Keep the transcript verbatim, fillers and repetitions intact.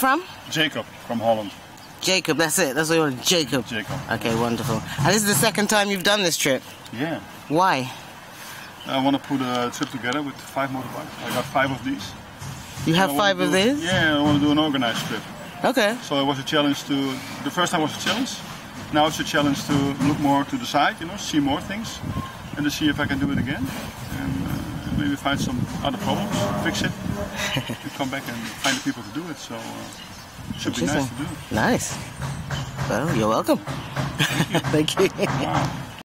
from? Jacob from Holland. Jacob, that's it. That's what you want, Jacob. Jacob. Okay, wonderful. And this is the second time you've done this trip? Yeah. Why? I want to put a trip together with five motorbikes. I got five of these. You have five do, of these? Yeah, I want to do an organized trip. Okay. So it was a challenge to, the first time was a challenge. Now it's a challenge to look more to the side, you know, see more things. And to see if I can do it again. And uh, maybe find some other problems, fix it. And come back and find the people to do it. So uh, it should be nice to do. Nice. Well, you're welcome. Thank you. Wow.